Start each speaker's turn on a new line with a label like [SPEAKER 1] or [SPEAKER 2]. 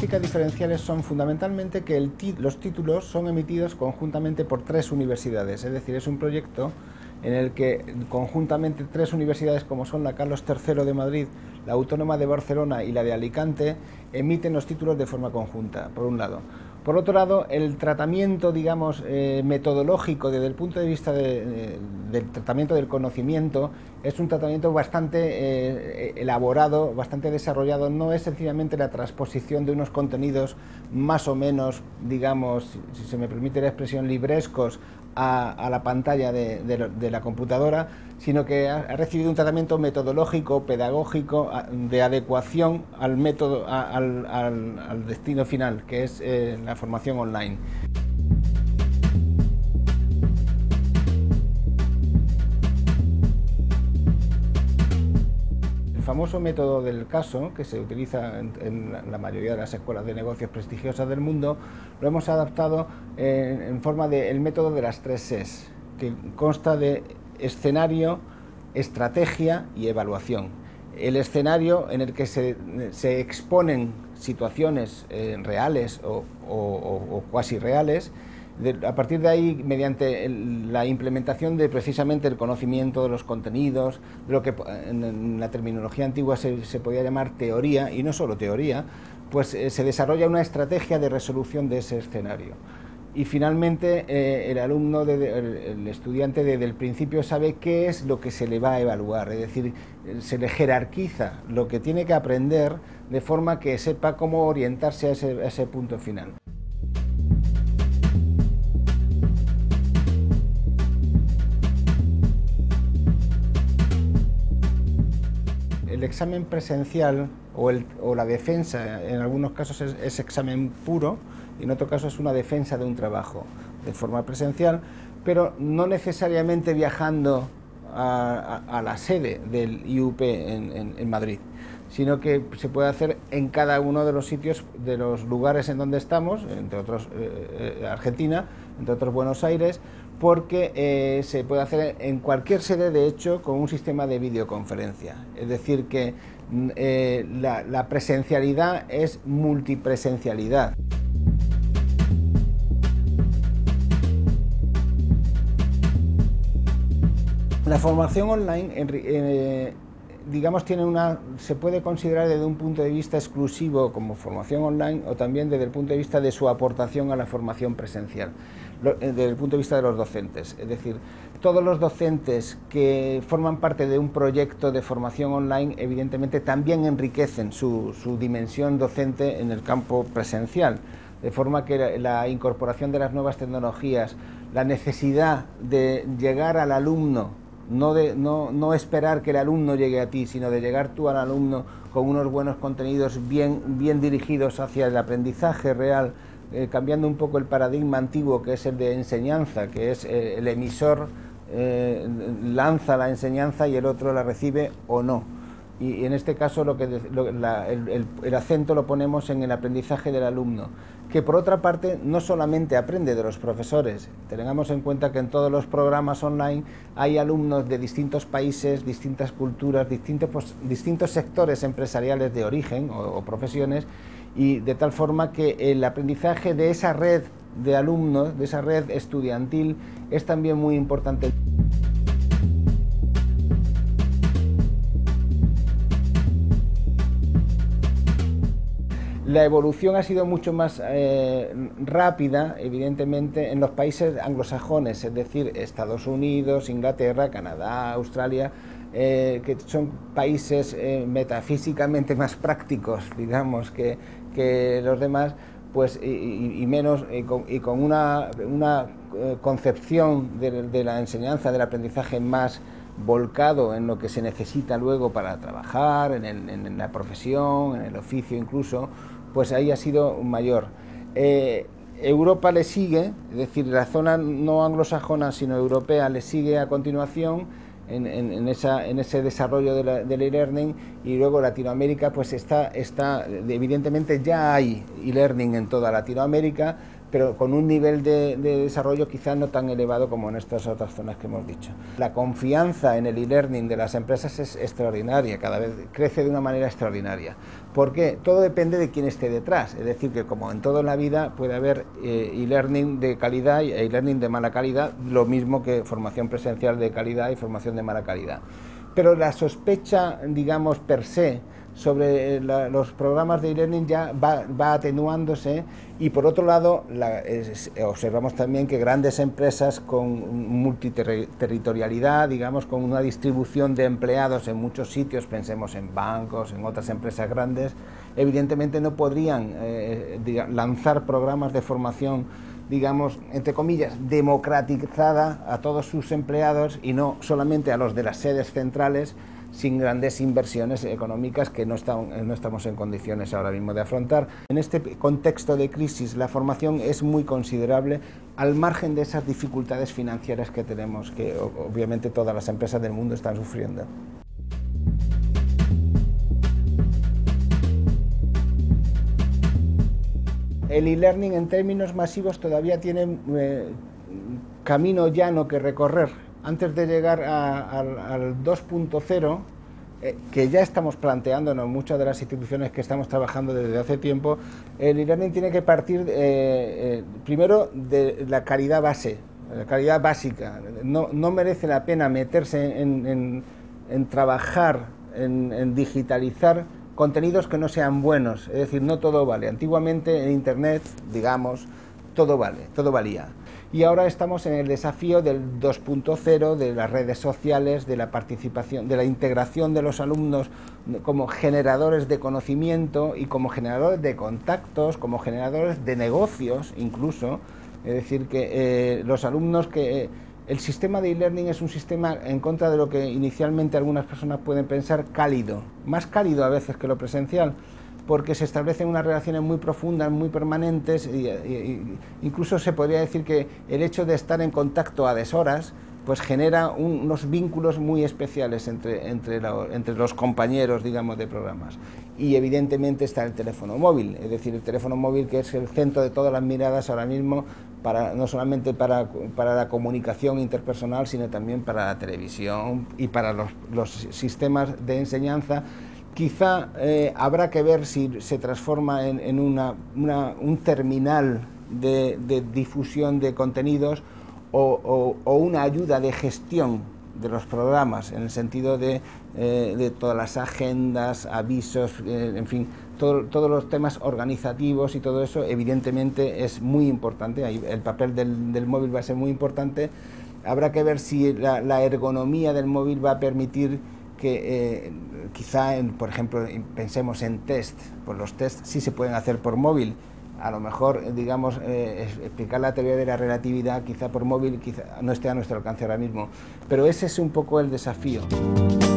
[SPEAKER 1] características diferenciales son fundamentalmente que los títulos son emitidos conjuntamente por 3 universidades, es decir, es un proyecto en el que conjuntamente 3 universidades como son la Carlos III de Madrid, la Autónoma de Barcelona y la de Alicante emiten los títulos de forma conjunta, por un lado. Por otro lado, el tratamiento, digamos, metodológico desde el punto de vista del tratamiento del conocimiento es un tratamiento bastante elaborado, bastante desarrollado. No es sencillamente la transposición de unos contenidos más o menos, digamos, si se me permite la expresión, librescos a la pantalla de la computadora, sino que ha recibido un tratamiento metodológico, pedagógico, de adecuación al método, al destino final, que es la formación online. El famoso método del caso, que se utiliza en la mayoría de las escuelas de negocios prestigiosas del mundo, lo hemos adaptado en forma del método de las 3 Cs, que consta de escenario, estrategia y evaluación. El escenario en el que se exponen situaciones reales o cuasi reales. A partir de ahí, mediante la implementación de precisamente el conocimiento de los contenidos, de lo que en la terminología antigua se podía llamar teoría, y no solo teoría, pues se desarrolla una estrategia de resolución de ese escenario. Y finalmente el alumno, el estudiante desde el principio sabe qué es lo que se le va a evaluar, es decir, se le jerarquiza lo que tiene que aprender de forma que sepa cómo orientarse a ese punto final. El examen presencial o la defensa, en algunos casos es examen puro, y en otro caso es una defensa de un trabajo de forma presencial, pero no necesariamente viajando a la sede del IUP en Madrid, sino que se puede hacer en cada uno de los sitios, de los lugares en donde estamos, entre otros Argentina, entre otros Buenos Aires, porque se puede hacer en cualquier sede, de hecho, con un sistema de videoconferencia. Es decir, que la presencialidad es multipresencialidad. La formación online, digamos, se puede considerar desde un punto de vista exclusivo como formación online, o también desde el punto de vista de su aportación a la formación presencial, desde el punto de vista de los docentes. Es decir, todos los docentes que forman parte de un proyecto de formación online, evidentemente también enriquecen su dimensión docente en el campo presencial, de forma que la incorporación de las nuevas tecnologías, la necesidad de llegar al alumno, no esperar que el alumno llegue a ti, sino de llegar tú al alumno con unos buenos contenidos bien dirigidos hacia el aprendizaje real, cambiando un poco el paradigma antiguo, que es el de enseñanza, que es el emisor lanza la enseñanza y el otro la recibe o no. Y en este caso el acento lo ponemos en el aprendizaje del alumno, que por otra parte no solamente aprende de los profesores. Tengamos en cuenta que en todos los programas online hay alumnos de distintos países, distintas culturas, distintos sectores empresariales de origen o profesiones, y de tal forma que el aprendizaje de esa red de alumnos, de esa red estudiantil, es también muy importante. La evolución ha sido mucho más rápida, evidentemente, en los países anglosajones, es decir, Estados Unidos, Inglaterra, Canadá, Australia, que son países metafísicamente más prácticos, digamos, que los demás, pues, y con una concepción de la enseñanza, del aprendizaje más volcado en lo que se necesita luego para trabajar, en la profesión, en el oficio incluso, pues ahí ha sido mayor. Europa le sigue, es decir, la zona no anglosajona sino europea le sigue a continuación en ese desarrollo del e-learning, y luego Latinoamérica pues está evidentemente ya hay e-learning en toda Latinoamérica, pero con un nivel de desarrollo quizás no tan elevado como en estas otras zonas que hemos dicho. La confianza en el e-learning de las empresas es extraordinaria, cada vez crece de una manera extraordinaria. ¿Por qué? Todo depende de quién esté detrás, es decir, que como en toda la vida puede haber e-learning de calidad y e-learning de mala calidad, lo mismo que formación presencial de calidad y formación de mala calidad. Pero la sospecha, digamos, per se, sobre los programas de e-learning ya va atenuándose, y por otro lado observamos también que grandes empresas con multiterritorialidad, digamos, con una distribución de empleados en muchos sitios, pensemos en bancos, en otras empresas grandes, evidentemente no podrían lanzar programas de formación, digamos, entre comillas, democratizada a todos sus empleados y no solamente a los de las sedes centrales, sin grandes inversiones económicas que no estamos en condiciones ahora mismo de afrontar. En este contexto de crisis, la formación es muy considerable, al margen de esas dificultades financieras que tenemos, que obviamente todas las empresas del mundo están sufriendo. El e-learning en términos masivos todavía tiene camino llano que recorrer. Antes de llegar al 2.0, que ya estamos planteándonos muchas de las instituciones que estamos trabajando desde hace tiempo, el e-learning tiene que partir primero de la calidad base, la calidad básica. No merece la pena meterse en trabajar, en digitalizar contenidos que no sean buenos, es decir, no todo vale. Antiguamente en Internet, digamos, todo valía. Y ahora estamos en el desafío del 2.0, de las redes sociales, de la participación, de la integración de los alumnos como generadores de conocimiento y como generadores de contactos, como generadores de negocios incluso. Es decir, que los alumnos el sistema de e-learning es un sistema, en contra de lo que inicialmente algunas personas pueden pensar, cálido, más cálido a veces que lo presencial, porque se establecen unas relaciones muy profundas, muy permanentes, incluso se podría decir que el hecho de estar en contacto a deshoras pues genera unos vínculos muy especiales entre los compañeros, digamos, de programas. Y evidentemente está el teléfono móvil, es decir, el teléfono móvil, que es el centro de todas las miradas ahora mismo, no solamente para la comunicación interpersonal, sino también para la televisión y para los sistemas de enseñanza. Quizá habrá que ver si se transforma en un terminal de difusión de contenidos o una ayuda de gestión de los programas, en el sentido de todas las agendas, avisos, en fin, todos los temas organizativos y todo eso. Evidentemente es muy importante, el papel del móvil va a ser muy importante. Habrá que ver si la ergonomía del móvil va a permitir que quizá, por ejemplo, pensemos en test, pues los tests sí se pueden hacer por móvil. A lo mejor, digamos, explicar la teoría de la relatividad quizá por móvil quizá no esté a nuestro alcance ahora mismo, pero ese es un poco el desafío.